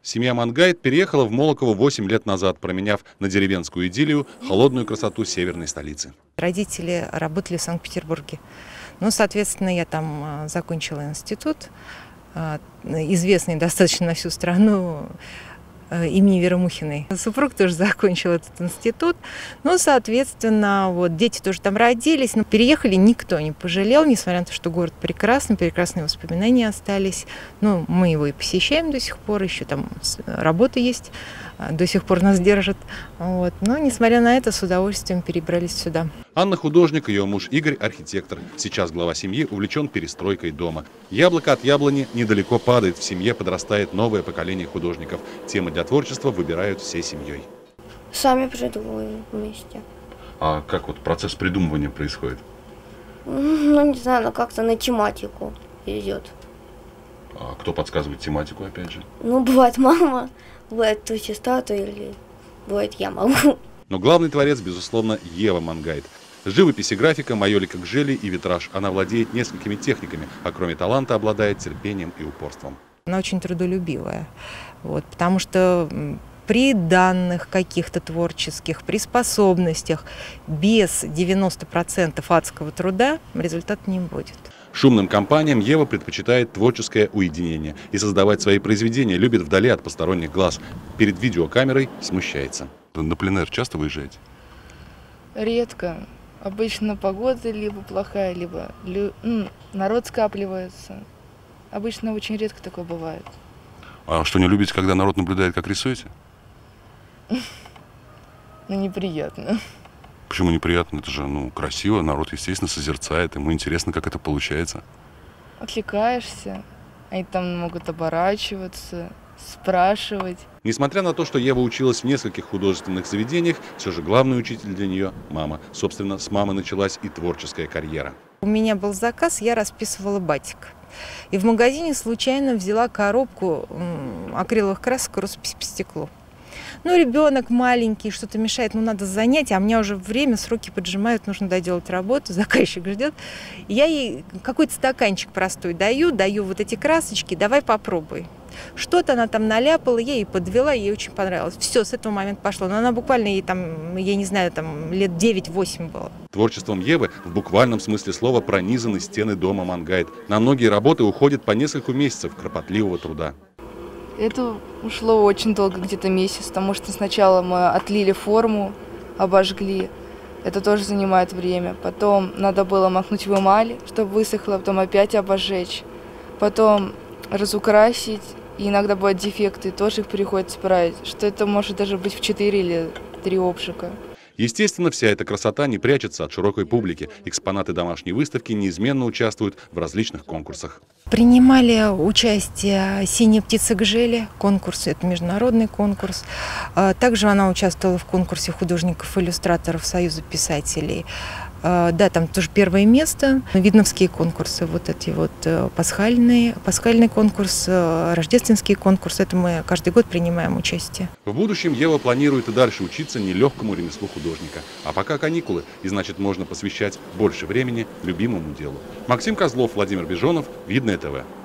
Семья Мангайт переехала в Молоково 8 лет назад, променяв на деревенскую идиллию холодную красоту северной столицы. Родители работали в Санкт-Петербурге. Ну, соответственно, я там закончила институт, известный достаточно на всю страну, имени Веры Мухиной. Супруг тоже закончил этот институт. Ну, соответственно, вот дети тоже там родились. Но переехали, никто не пожалел, несмотря на то, что город прекрасный, прекрасные воспоминания остались. Ну, мы его и посещаем до сих пор, еще там работа есть, до сих пор нас держат. Вот. Но, несмотря на это, с удовольствием перебрались сюда. Анна художник, ее муж Игорь архитектор. Сейчас глава семьи увлечен перестройкой дома. Яблоко от яблони недалеко падает. В семье подрастает новое поколение художников. Темы для творчества выбирают всей семьей. Сами придумываем вместе. А как вот процесс придумывания происходит? Ну, не знаю, но как-то на тематику идет. А кто подсказывает тематику, опять же? Ну, бывает мама, бывает туча статуи, или бывает я могу. Но главный творец, безусловно, Ева Мангайт. Живопись и графика, майолика гжели и витраж. Она владеет несколькими техниками, а кроме таланта обладает терпением и упорством. Она очень трудолюбивая, вот, потому что при данных каких-то творческих, при способностях, без 90% адского труда результата не будет. Шумным компаниям Ева предпочитает творческое уединение и создавать свои произведения любит вдали от посторонних глаз. Перед видеокамерой смущается. На пленэр часто выезжаете? Редко. Обычно погода либо плохая, либо народ скапливается. Обычно очень редко такое бывает. А что, не любите, когда народ наблюдает, как рисуете? Ну, неприятно. Почему неприятно? Это же, красиво, народ, естественно, созерцает, ему интересно, как это получается. Отвлекаешься, они там могут оборачиваться, спрашивать. Несмотря на то, что Ева училась в нескольких художественных заведениях, все же главный учитель для нее – мама. Собственно, с мамы началась и творческая карьера. У меня был заказ, я расписывала батик. И в магазине случайно взяла коробку акриловых красок и роспись по стеклу. Ну, ребенок маленький, что-то мешает, надо занять, а у меня уже время, сроки поджимают, нужно доделать работу, заказчик ждет. Я ей какой-то стаканчик простой даю вот эти красочки, давай попробуй. Что-то она там наляпала, я ей подвела, ей очень понравилось. Все, с этого момента пошло. Но она буквально, я не знаю, лет 9-8 было. Творчеством Евы в буквальном смысле слова пронизаны стены дома Мангайт. На многие работы уходит по несколько месяцев кропотливого труда. Это ушло очень долго, где-то месяц, потому что сначала мы отлили форму, обожгли. Это тоже занимает время. Потом надо было макнуть в эмали, чтобы высохло, потом опять обожечь. Потом разукрасить. И иногда бывают дефекты, тоже их приходится править, что это может даже быть в 4 или 3 обшика. Естественно, вся эта красота не прячется от широкой публики. Экспонаты домашней выставки неизменно участвуют в различных конкурсах. Принимали участие «Синяя птица гжели», конкурс, это международный конкурс. Также она участвовала в конкурсе художников-иллюстраторов Союза писателей. Да, там тоже первое место. Видновские конкурсы, вот эти вот пасхальный конкурс, рождественский конкурс. Это мы каждый год принимаем участие. В будущем Ева планирует и дальше учиться нелегкому ремеслу художника. А пока каникулы, и значит можно посвящать больше времени любимому делу. Максим Козлов, Владимир Бежонов, Видное ТВ.